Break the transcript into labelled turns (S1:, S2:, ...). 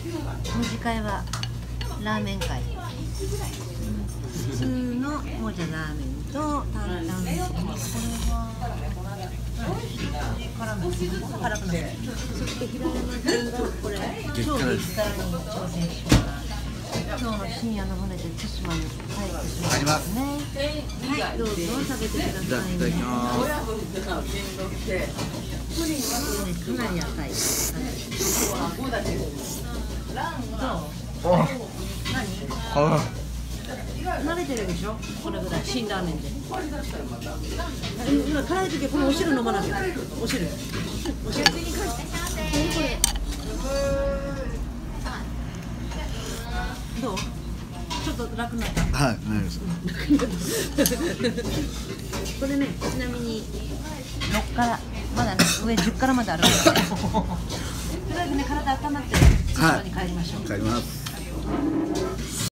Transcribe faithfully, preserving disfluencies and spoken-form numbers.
S1: 二次会はラーメン会。普通のもじゃラーメンと担々麺。これは辛くなってそして平山君がこれ超激辛に挑戦します。今日の深夜の船で対馬に帰ってしまいますね。はい、どうぞ食べてくださいね。いただきます。かなり赤い。どう？何？慣れてるでしょ？これぐらい辛ラーメンで。今辛い時はこのお汁飲まなきゃ。お汁。お汁。何これ？どう？ちょっと楽になった。
S2: はい、ないです。
S1: これね、ちなみにろっからまだね上じゅっからまである。とりあえずね体温まって、外に帰りましょう。
S2: 帰ります。